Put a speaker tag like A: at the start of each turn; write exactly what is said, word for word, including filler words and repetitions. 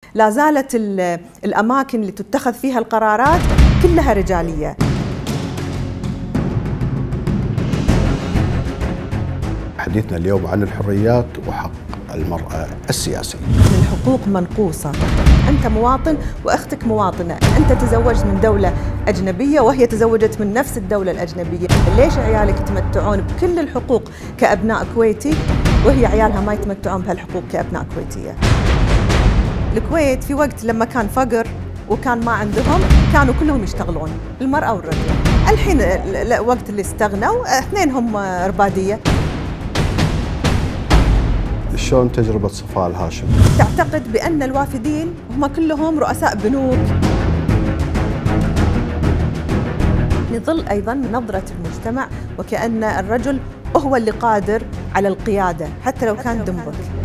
A: لا زالت الأماكن اللي تتخذ فيها القرارات كلها رجالية.
B: حديثنا اليوم عن الحريات وحق المرأة السياسي.
A: الحقوق منقوصة، أنت مواطن وأختك مواطنة، أنت تزوجت من دولة أجنبية وهي تزوجت من نفس الدولة الأجنبية، ليش عيالك يتمتعون بكل الحقوق كأبناء كويتي وهي عيالها ما يتمتعون بهالحقوق كأبناء كويتية؟ الكويت في وقت لما كان فقر وكان ما عندهم كانوا كلهم يشتغلون، المرأة والرجل. الحين وقت اللي استغنوا اثنينهم ربادية.
B: شلون تجربة صفاء الهاشم؟
A: تعتقد بأن الوافدين هم كلهم رؤساء بنوك. نظل أيضا نظرة المجتمع وكأن الرجل هو اللي قادر على القيادة حتى لو كان دمبك.